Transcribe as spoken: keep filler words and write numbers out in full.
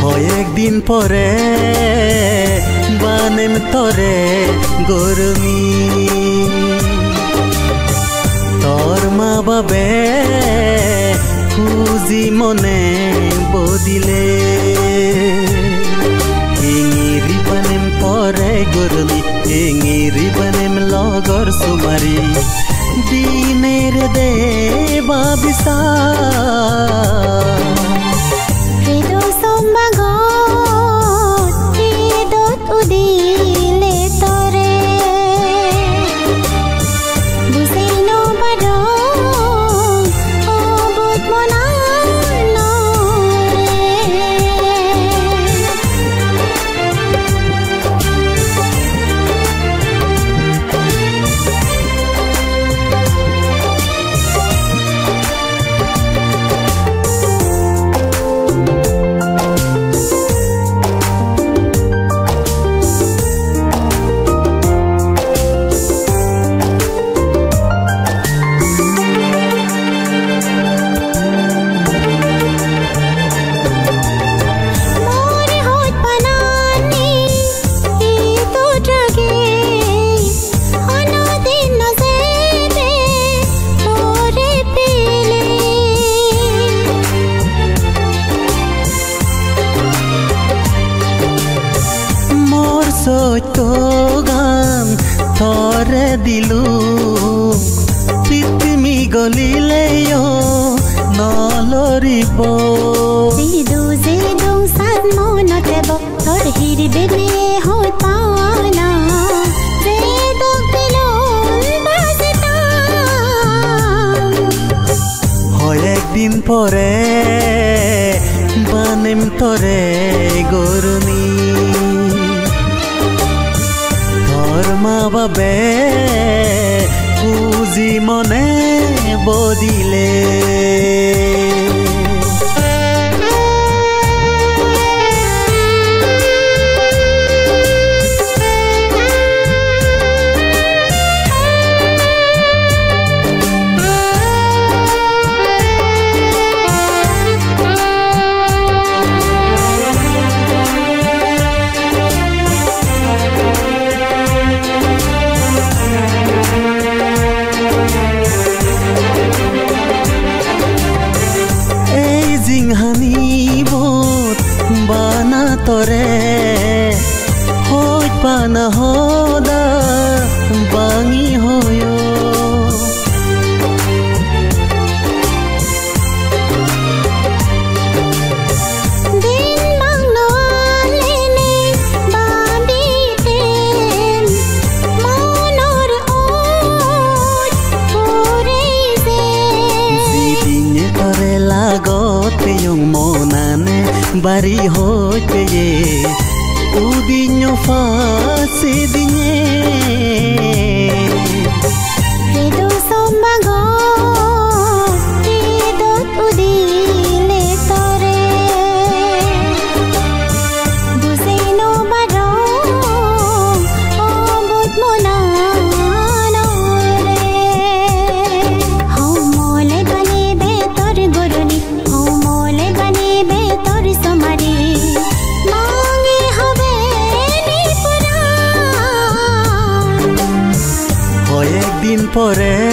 একদিন পরে বানেম তরে গরমি তোর মা বাবে খুঁজি মনে বদিলে এঙিরি বানেম তরে গরমি এঙিরি বানেম লগর সুমারি দিনের দে বাবিসা তো গান থরে দিলু পৃথিবী গলিলেও নলরিব জিদু জিদু সাত মনতে বতৰ হিৰবেনে হৈ পানা বেদক বিলন বাজতা হয় একদিন পরে বানেম তরে গরমি মা বাবে খুঁজি মনে বদিলে বানা তরে হই পানা হদা বাঙি হয় দিন বাংলালেনে বাবিতেন মনৰ ওট পৰিছে জিদিনে তরে লাগতে yung monane bari hoye udinyo fase dinye redo sombago tidot udile tore busino baro obot mona nore hau mole bani be tor goroni hau mole bani be tor somari mange হবে হয় একদিন পরে